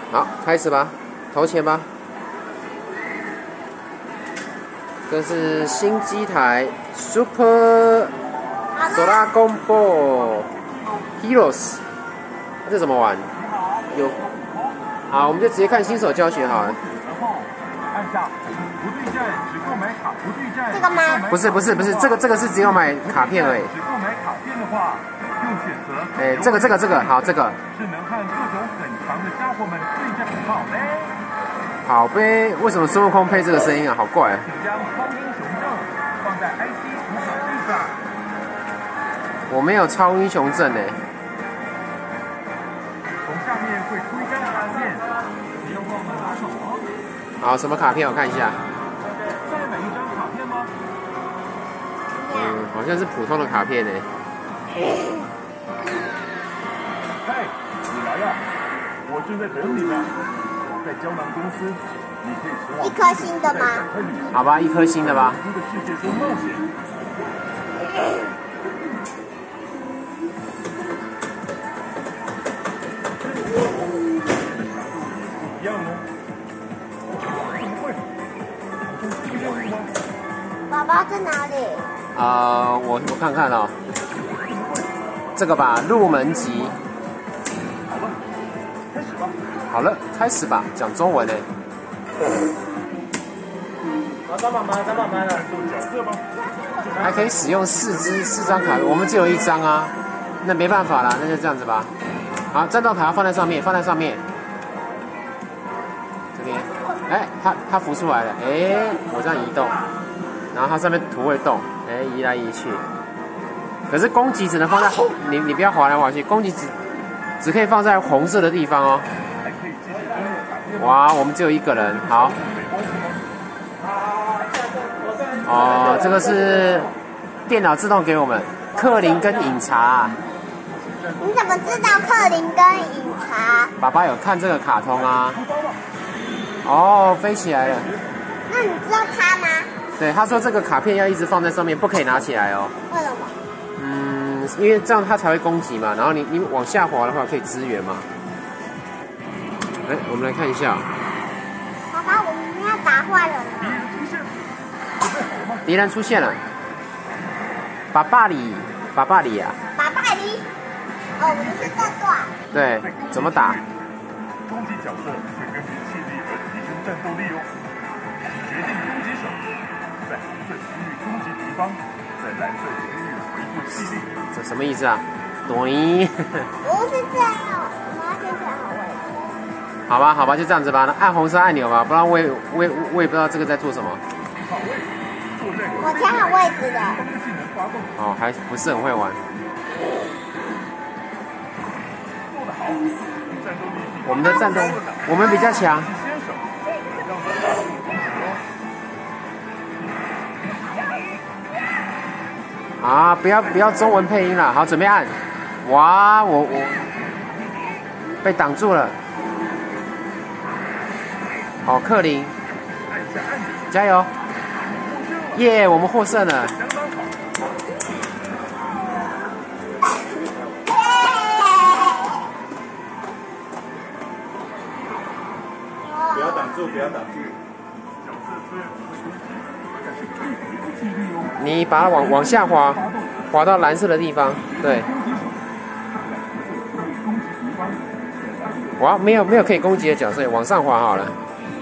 好，开始吧，投钱吧。这是新机台 Super Dragon Ball Heroes， 这怎么玩？有，好，我们就直接看新手教学好了。 按下不对战，只购买卡不对战。 这个吗？ 不是，这个是只有买卡片而已。 只购买卡片的话，右选择。 哎，这个，好，这个。 是能和各种很强的家伙们对战的好呗。 好呗，为什么孙悟空配这个声音啊？好怪啊！ 请将超英雄证放在 IC 图表地上。 我没有超英雄证呢。 从下面会出一张卡片，你要忘了拿手哦。 好，什么卡片？我看一下。 再买一张卡片吗？ 好像是普通的卡片呢。 嘿，你来呀！我正在等你呢。在胶囊公司，你可以前往 1颗星的吗？ 好吧，1颗星的吧。 这个世界中冒险。一样哦。怎么会？好像是这样吗？ 宝宝在哪里？ 我看看哦。这个吧，入门级。好了，开始吧，讲中文呢。 找妈妈了，角色吗？ 还可以使用4张卡，我们只有1张啊，那没办法啦，那就这样子吧。好，战斗卡要放在上面，这边，哎，它浮出来了，哎，我这样移动，然后它上面图会动，哎，移来移去。可是攻击只能放在红，你不要滑来滑去，攻击只可以放在红色的地方哦。哇，我们只有1个人，好。哦，这个是电脑自动给我们克林跟饮茶。 你怎么知道克林跟饮茶？ 爸爸有看这个卡通啊。哦，飞起来了。 那你知道它吗？ 对，他说这个卡片要一直放在上面，不可以拿起来哦。 为什么？ 因为这样它才会攻击嘛，然后你往下滑的话可以支援嘛。哎，我们来看一下。 爸爸，我们要打坏人了。 敌人出现了。爸爸里啊。 爸爸里。哦，我们是战队。 对，怎么打？ 攻击角色会根据气力而提升战斗力哦。决定攻击手，在红色区域攻击敌方，在蓝色区域回复气力。 这什么意思啊？对。 不是这样，我们要先选好位置。 好吧，就这样子吧。按红色按钮吧，不然我也不知道这个在做什么。 我调好位置的。 哦，还不是很会玩。我们的战斗，我们比较强。啊，不要中文配音了。好，准备按。哇，我被挡住了。好，克林，加油！耶，我们获胜了。 不要挡住。 你把它往下滑，滑到蓝色的地方，对。哇，没有可以攻击的角色，往上滑好了。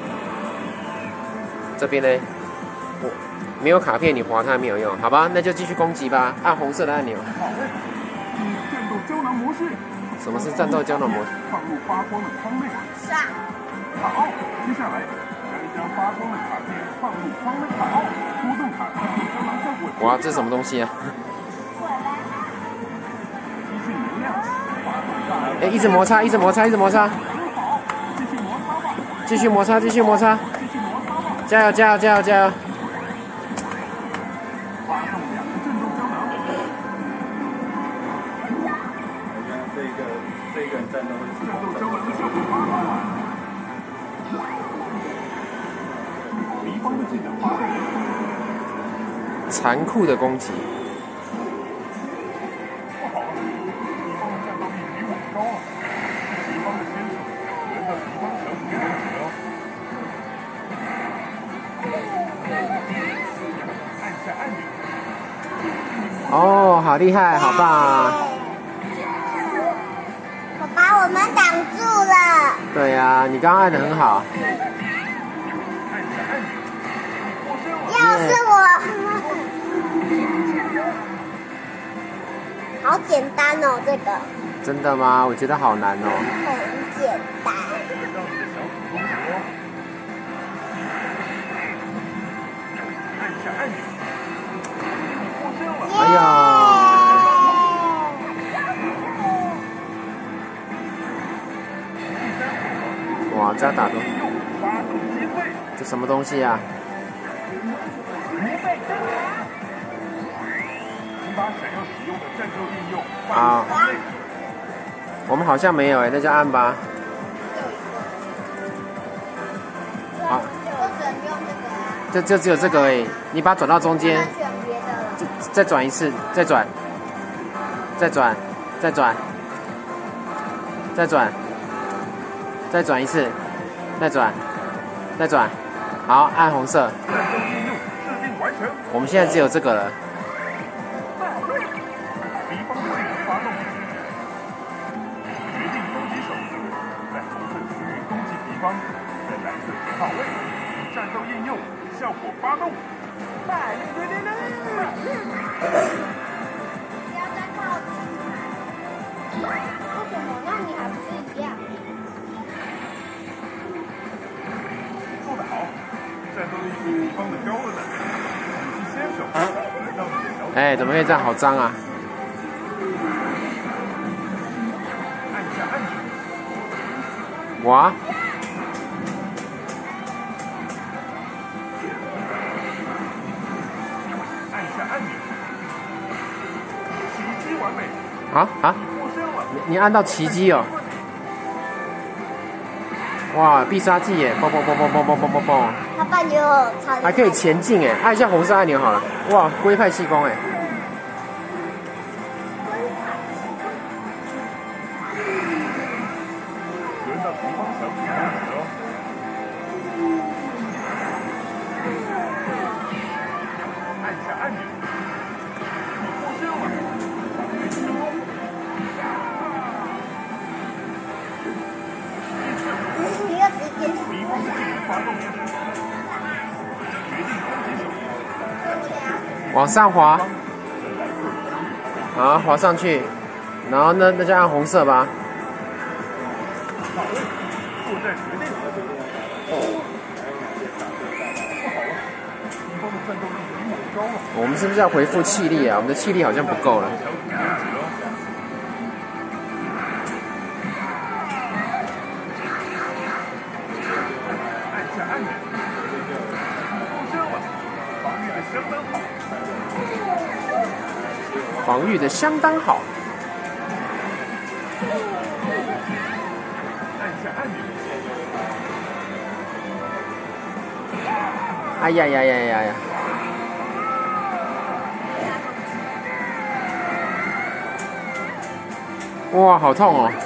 这边呢，我没有卡片，你滑它没有用，好吧？那就继续攻击吧，按红色的按钮。 战斗胶囊模式。 什么是战斗胶囊模式？ 放入发光的框内。 是啊。 好，接下来将发光的卡片放入框内。好，波动卡战斗胶囊效果。 哇，这是什么东西啊？ 积蓄能量。 哎，一直摩擦。继续摩擦。加油！ 发动2个震动胶囊。这个战斗胶囊的效果发动了。敌方的技能发动。 残酷的攻击。 不好了，敌方的战斗力比我们高啊！敌方的先手轮到敌方。 好厉害，好棒啊！ 我把我们挡住了。 对呀，你刚刚按得很好。 要是我，好简单哦，这个。 真的吗？我觉得好难哦。 很简单。 哎呀！哇，这样打的，这什么东西啊？啊，我们好像没有哎，那就按吧。好，就只有这个而已。你把它转到中间，再转一次，再转，再转，再转，再转，再转一次，再转，再转。好，按红色。我们现在只有这个了。 战斗应用效果发动， 不要再靠近。为什么？那你还不是一样？ 做得好，战斗力比敌方的高了呢。你是先手，让你的小哎，怎么会这样？好脏啊！ 按下按钮。 哇！啊！你按到奇迹哦！哇，必杀技耶！嘣嘣嘣嘣嘣嘣嘣嘣嘣！ 他半就还可以前进哎！按一下红色按钮好了。哇，龟派气功哎！ 轮到敌方小主人了。按下按钮。 往上滑，好，滑上去，然后那就按红色吧。我们是不是要回复气力啊？我们的气力好像不够了。防御的相当好。 按下按钮。 哎呀呀呀呀呀！哇，好痛哦！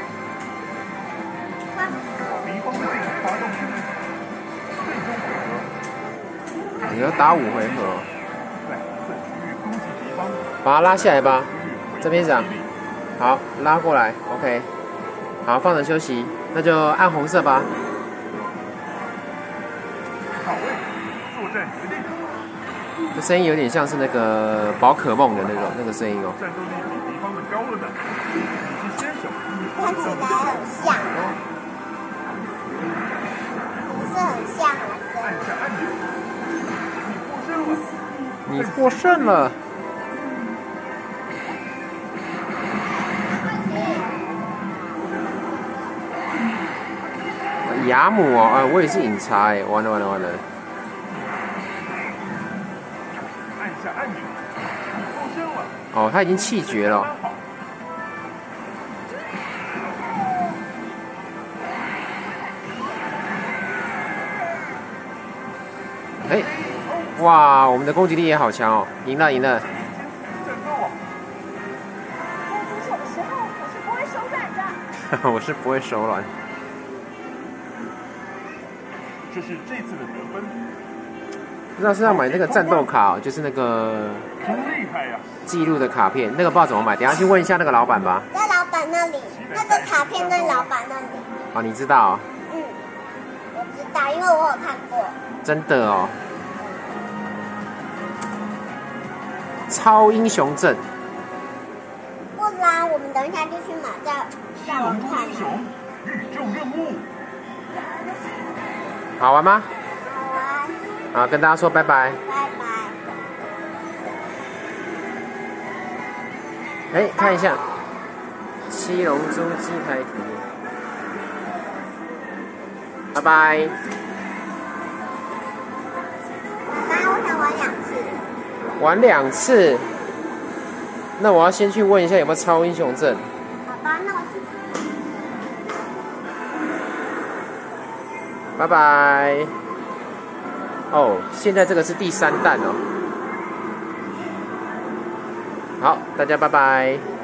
你要打5回合。把它拉下来吧，这边长，好，拉过来 ，OK， 好，放着休息，那就按红色吧。这声音有点像是那个宝可梦的那个声音哦。 战斗力比敌方的高了呢，你是先手， 看起来很像，不是很像啊。 按下按钮， 你获胜了。雅姆哦，哎，我也是饮茶哎，完了。 按下按钮，获胜了。 哦，他已经气绝了。哎，哇，我们的攻击力也好强哦，赢了。 攻出手的时候，我是不会手软的。 我是不会手软。 这是这次的得分。 不知道是要买那个战斗卡、哦，就是那个真厉害呀！ 记录的卡片，那个不知道怎么买，等一下去问一下那个老板吧。 在老板那里，那个卡片在老板那里。 哦，你知道、哦？ 嗯，我知道，因为我有看过。 真的哦。超英雄阵。 不然我们等一下就去买，再玩看。 英雄宇宙任务。 好玩吗？ 好玩。 好，跟大家说拜拜。 拜拜。 哎，看一下《七龙珠》机台图。拜拜。 妈，我想玩2次。 玩2次。那我要先去问一下有没有超英雄阵。 好吧，那我去。 拜拜。哦，现在这个是第3弹哦。好，大家拜拜。